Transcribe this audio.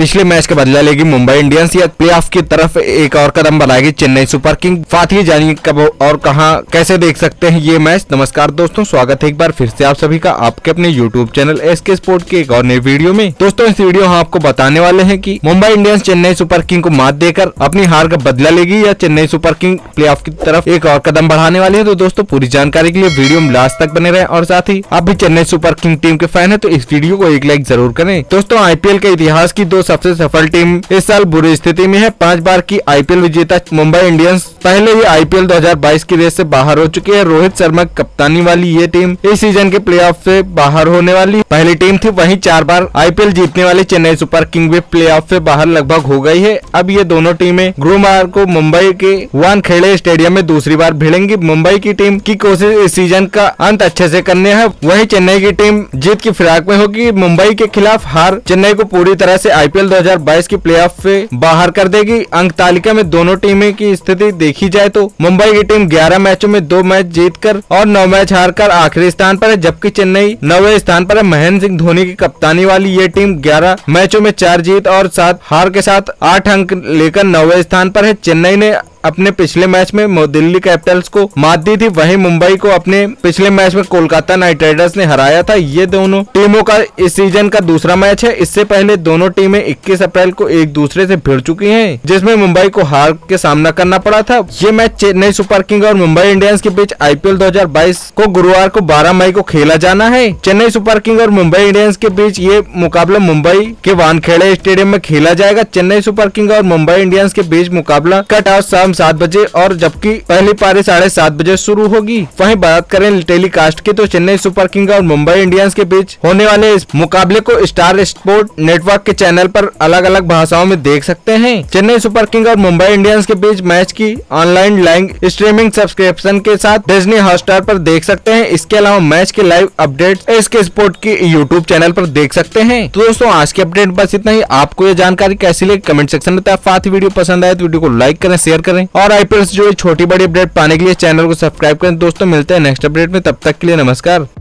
पिछले मैच का बदला लेगी मुंबई इंडियंस या प्लेऑफ की तरफ एक और कदम बढ़ाएगी चेन्नई सुपर किंग? साथ ही जानिए कब और कहां कैसे देख सकते हैं ये मैच। नमस्कार दोस्तों, स्वागत है एक बार फिर से आप सभी का आपके अपने YouTube चैनल SK स्पोर्ट के एक और नई वीडियो में। दोस्तों इस वीडियो हम आपको बताने वाले हैं कि Mumbai Indians Chennai super king को मात देकर अपनी हार का बदला लेगी या चेन्नई सुपर किंग प्लेऑफ की तरफ एक और कदम बढ़ाने वाली है। तो दोस्तों पूरी जानकारी के लिए वीडियो में लास्ट तक बने रहें और साथ ही आप भी चेन्नई सुपर किंग टीम के फैन है तो इस वीडियो को एक लाइक जरूर करें। दोस्तों IPL के इतिहास की दो सबसे सफल टीम इस साल बुरी स्थिति में है। 5 बार की IPL विजेता मुंबई इंडियंस पहले ही IPL 2022 की रेस से बाहर हो चुकी है। रोहित शर्मा की कप्तानी वाली ये टीम इस सीजन के प्लेऑफ से बाहर होने वाली पहली टीम थी। वहीं 4 बार IPL जीतने वाली चेन्नई सुपर किंग भी प्लेऑफ से बाहर लगभग हो गई है। अब ये दोनों टीमें गुरुवार को मुंबई के वानखेड़े स्टेडियम में दूसरी बार भिड़ेंगी। मुंबई की टीम की कोशिश इस सीजन का अंत अच्छे से करने है, वहीं चेन्नई की टीम जीत की फिराक में होगी। मुंबई के खिलाफ हार चेन्नई को पूरी तरह से IPL 2022 की प्लेऑफ से बाहर कर देगी। अंक तालिका में दोनों टीमें की स्थिति देखी जाए तो मुंबई की टीम 11 मैचों में 2 मैच जीतकर और 9 मैच हारकर आखिरी स्थान पर है, जबकि चेन्नई 9वें स्थान पर है। महेंद्र सिंह धोनी की कप्तानी वाली ये टीम 11 मैचों में 4 जीत और 7 हार के साथ 8 अंक लेकर 9वें स्थान पर है। चेन्नई ने अपने पिछले मैच में दिल्ली कैपिटल्स को मात दी थी, वहीं मुंबई को अपने पिछले मैच में कोलकाता नाइट राइडर्स ने हराया था। ये दोनों टीमों का इस सीजन का दूसरा मैच है। इससे पहले दोनों टीमें 21 अप्रैल को एक दूसरे से भिड़ चुकी हैं, जिसमें मुंबई को हार के सामना करना पड़ा था। ये मैच चेन्नई सुपर किंग और मुंबई इंडियंस के बीच IPL 2022 को गुरुवार को 12 मई को खेला जाना है। चेन्नई सुपर किंग और मुंबई इंडियंस के बीच ये मुकाबला मुंबई के वानखेड़े स्टेडियम में खेला जाएगा। चेन्नई सुपर किंग और मुंबई इंडियंस के बीच मुकाबला का टॉस शाम 7 बजे और जबकि पहली पारी 7:30 बजे शुरू होगी। वहीं बात करें टेलीकास्ट की तो चेन्नई सुपर किंग और मुंबई इंडियंस के बीच होने वाले इस मुकाबले को स्टार स्पोर्ट नेटवर्क के चैनल पर अलग अलग भाषाओं में देख सकते हैं। चेन्नई सुपर किंग और मुंबई इंडियंस के बीच मैच की ऑनलाइन लाइव स्ट्रीमिंग सब्सक्रिप्शन के साथ डिज्नी हॉटस्टार पर देख सकते हैं। इसके अलावा मैच के लाइव अपडेट SK स्पोर्ट की YouTube चैनल पर देख सकते हैं। तो दोस्तों आज की अपडेट बस इतना ही। आपको ये जानकारी कैसी लगी कमेंट सेक्शन में बताएं। साथ ही वीडियो पसंद आए तो वीडियो को लाइक करें, शेयर करें और IPL से जुड़ी छोटी बड़ी अपडेट पाने के लिए चैनल को सब्सक्राइब करें। दोस्तों मिलते हैं नेक्स्ट अपडेट में, तब तक के लिए नमस्कार।